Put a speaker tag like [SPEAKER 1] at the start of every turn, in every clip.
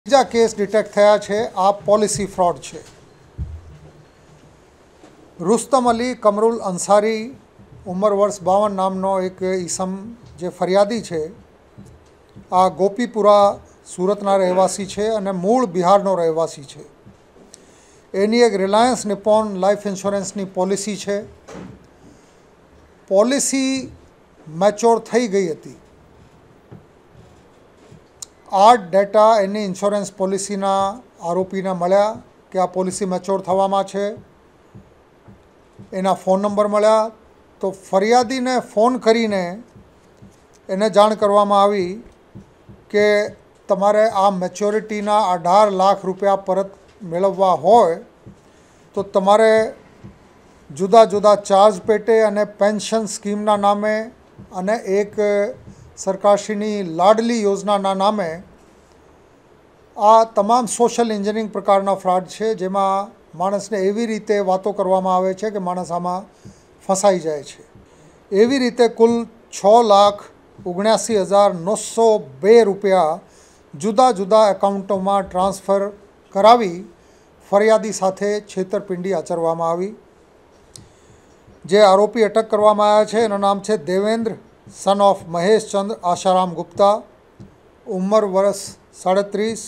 [SPEAKER 1] બીજા case detect થયા છે। આ પોલિસી ફ્રોડ છે। रुस्तम अली कमरुल अंसारी उमर वर्ष 52 नामनो एक ईसम जे फरियादी है। आ गोपीपुरा सूरतना रहवासी है और मूल बिहारनो रहवासी है। एनी एक रिलायंस निप्पॉन लाइफ इंश्योरेंसनी पॉलिसी है। पॉलिसी मैच्योर थई गई थी। आ डेटा एनी इंश्योरेंस पॉलिसीना आरोपीने मळ्या कि आ पॉलिसी मैच्योर थवामां छे। एना फोन नंबर मळ्या तो फरियादी ने फोन करीने एने जाण करवामां आवी के तमारे आ मेच्योरिटीना 18 लाख रुपया परत मेळववा होय तो तमारे जुदा जुदा चार्ज पेटे अने पेन्शन स्कीमना नामे अने एक सरकारश्रीनी लाडली योजनाना नामे आ तमाम सोशल इंजीनियरिंग प्रकारना फ्रॉड है। जेमां माणसने एवी रीते वातो करवामां आवे छे कि माणस आमां फसाई जाए छे। एवी रीते कुल 6,79,902 रुपया जुदा जुदा एकाउंटों में ट्रांसफर करावी फरियादी साथे छेतरपिंडी आचरवामां आवी। जे आरोपी अटक करवामां आव्या छे एनुं नाम छे देवेंद्र सन ऑफ महेश चंद्र आशाराम गुप्ता, उमर वर्ष 37।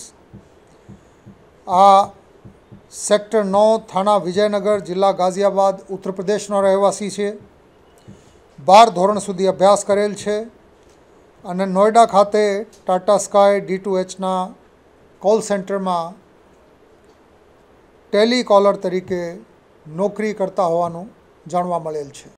[SPEAKER 1] आ सेक्टर 9 थाना विजयनगर जिला गाजियाबाद उत्तर प्रदेशनो रहवासी है। 12 धोरण सुधी अभ्यास करेल है और नोएडा खाते टाटा स्काय D2H ना कॉल सेंटर में टेलीकॉलर तरीके नौकरी करता होवानुं जाणवा मळेल है।